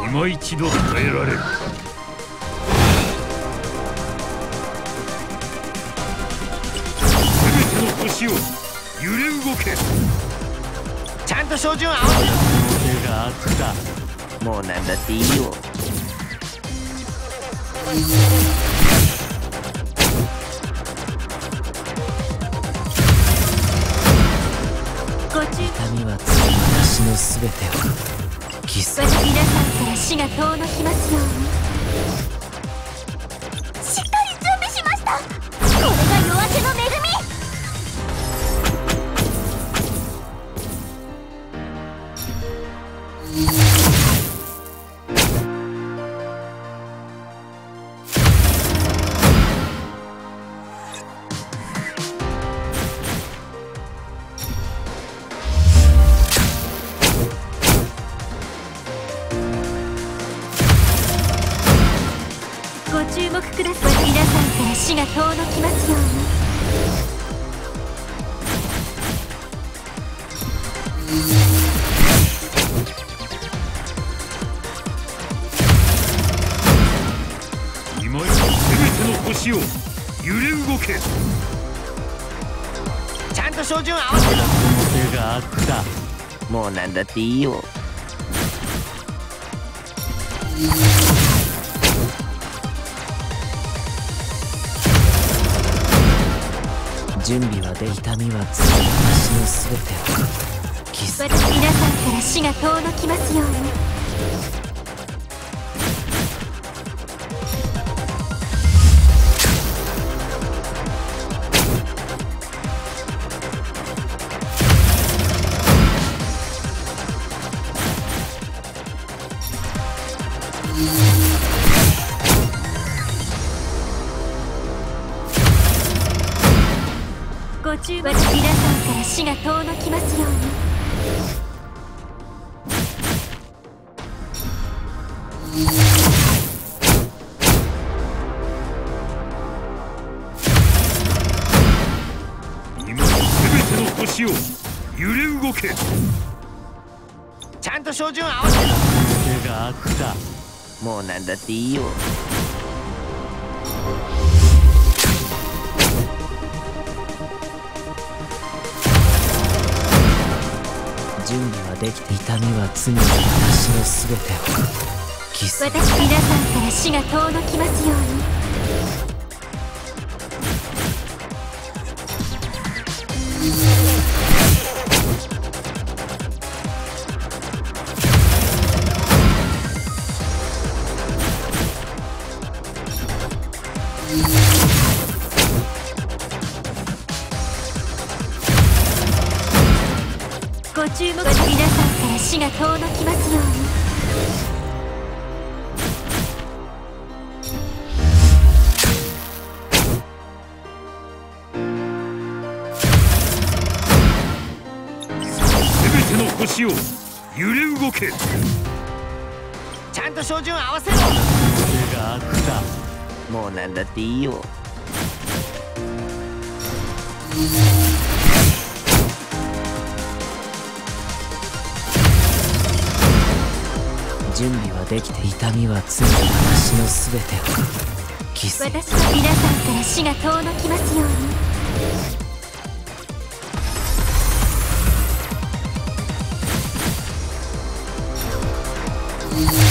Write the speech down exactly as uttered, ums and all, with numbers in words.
今一度耐えられるか。全ての星を揺れ動け。 ちゃんと照準合わせろ。 手があった。 もうなんだっていいよ。 ご注痛みはつい私のすべてをキス。 皆さんから死が遠のきますように。しっかり準備しました。これが夜明けの恵み。ご注目ください。皆さんから死が遠のきますように。 今一度全ての星を揺れ動け。 ちゃんと照準合わせろ。 手があった。 もうなんだっていいよ。 準備はで痛みはつい私のすべてをキス。 私皆さんから死が遠のきますように。ご注目。皆さんから死が遠のきますように。 今全ての星を揺れ動け。 ちゃんと照準合わせろ。 手があった。 もうなんだっていいよ。 準備はできて痛みは常に私のすべてをキス。 私皆さんから死が遠のきますように。ご注目。皆さんから死が遠のきますように。 全ての星を揺れ動け。 ちゃんと照準合わせろ。 手があった。 もうなんだっていいよ。 準備はできて痛みは常に私のすべてをキス。 私は皆さんから死が遠のきますように。 うん。